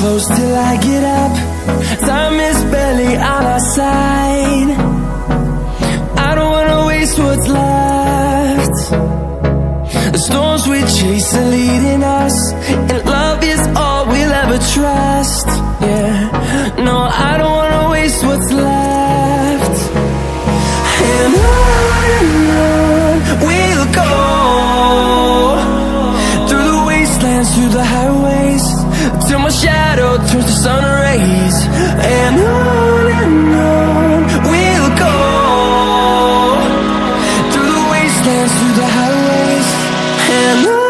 close till I get up. Time is barely on our side. I don't wanna waste what's left. The storms we chase are leading us, and love is all we'll ever trust. Yeah, no, I don't wanna waste what's left. And on we'll go, through the wastelands, through the highways, till my shadow turns to sun rays. And on we'll go, through the wastelands, through the highways, and on.